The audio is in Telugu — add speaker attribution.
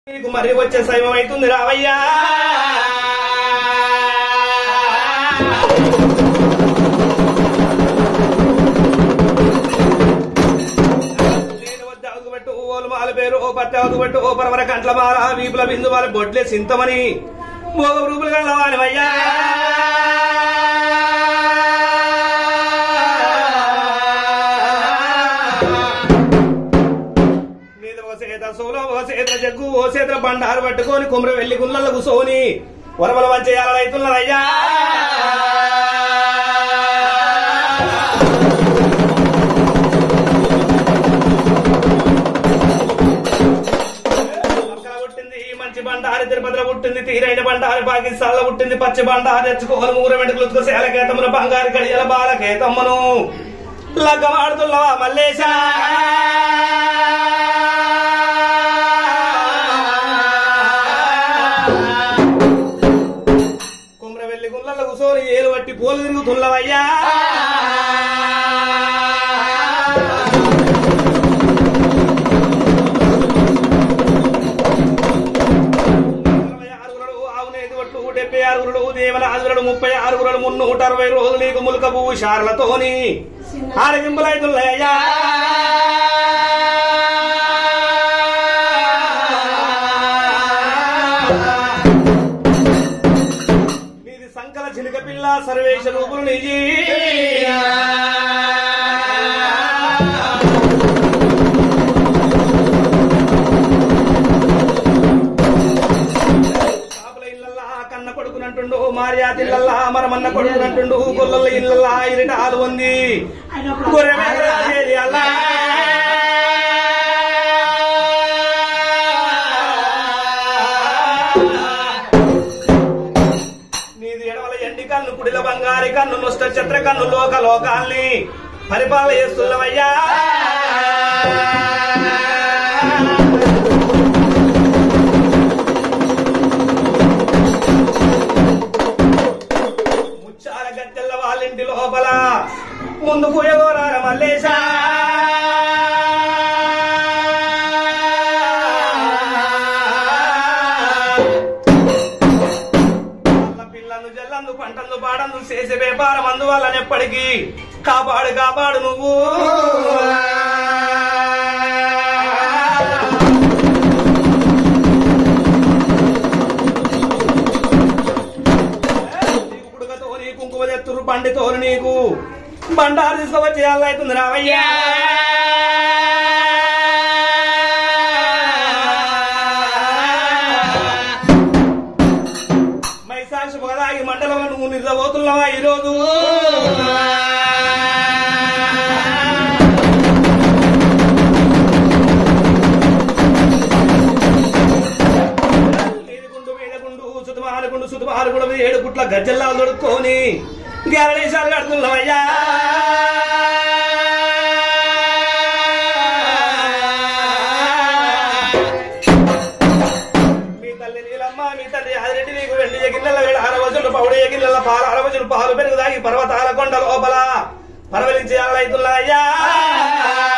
Speaker 1: మరి వచ్చే సమయం అవుతుంది రావయ్యా. మాల పేరు ఓ పట్టవద్దు పట్టు ఓ పరవర కంట్ల మాల వీపుల బిందు వాళ్ళ బొడ్లే సింతమని మోగ రూపులు కలవానివయ్యా. ఓసేత జగ్గు ఓసేత బండారు పట్టుకొని కుమ్ర వెళ్లి గుళ్ళల్లో కూసోని వరవల వంచేయాల రైతులయ్యా. పుట్టింది మంచి బండారు తిరుపతిలో పుట్టింది, తీరైన బండారు పాకిస్తాన్ లో పుట్టింది, పచ్చి బండారు తెచ్చుకోని మూర వెంటకు శేలకేతమును బంగారు గడియల బాలకేతమ్మను లగ్గమాడుతున్నవా మల్లేశా. కూసోని ఏలు పట్టి పోలు తిరుగుతున్నవయ్యా. ఆవునేది ఒట్లు 76 దేవనాదురుడు 36 360 రోజులు నీకు ములుక భూషార్లతోని ఆరగింపులైతున్నయ్యా. చిలుక పిల్ల సర్వేశ రూపులు నిజీ ఇళ్ళల్లా కన్న కొడుకునంటుండు, మార్యాతిళ్ళల్లా మరమన్న కొడుకునంటుండు, గొల్లల ఇళ్ళల్లా ఇరిటాలు ఉంది గొర్రె అల్లా. కన్ను కుడిల బంగారి కన్ను నొష్ట చత్ర కన్ను లోక లోకాల్ని పరిపాలన చేస్తున్నవయ్యా. ముచ్చాల గద్దెల్ల వాళ్ళింటి లోపల ముందు పూయగోరార మల్లేశా. పంటలు పాడందు చేసే వ్యాపారం అందువల్ల ఎప్పటికీ కాపాడు కాపాడు నువ్వు. కుడుకతో నీ కుంకుమ తెత్తురు బండితో నీకు బండారు తీసుకువచ్చి అవుతుంది రావయ్యా. మండలం నువ్వు నిద్రపోతున్నావా ఈరోజు? నీదిగుండు వేదగుండు సుతుమాలుగుండు సుతుమాలుగుండు 7 గుట్ల గజ్జల్లా దొడుక్కొని గ్యారడేశాలు కడుతున్నావయ్యా. పౌడే గిన్నెల పాలు 6 రోజులు పాలు పెరుగు దాగి పర్వతాల కొండ లోపల పరవలించే రైతులయ్యా.